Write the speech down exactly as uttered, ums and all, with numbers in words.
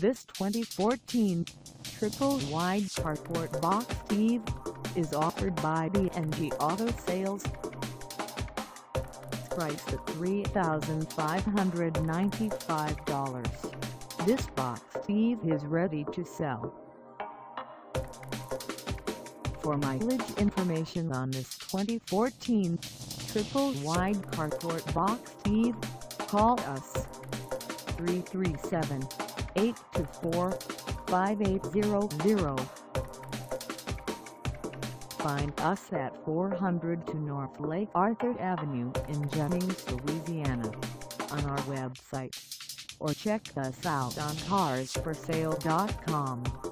This twenty fourteen triple wide carport box Eve is offered by BandG Auto Sales. Priced at three thousand five hundred ninety-five dollars, this box Eve is ready to sell. For mileage information on this twenty fourteen triple wide carport box Eve, call us three three seven, eight two four, five eight zero zero. Find us at four hundred two North Lake Arthur Avenue in Jennings, Louisiana, on our website, or check us out on cars for sale dot com.